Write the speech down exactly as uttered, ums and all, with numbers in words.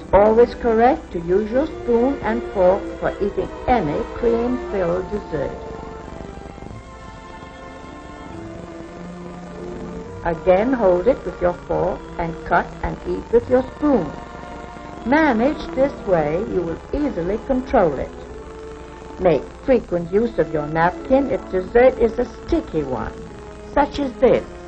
Always correct to use your spoon and fork for eating any cream-filled dessert. Again, hold it with your fork and cut and eat with your spoon. Managed this way, you will easily control it. Make frequent use of your napkin if dessert is a sticky one, such as this.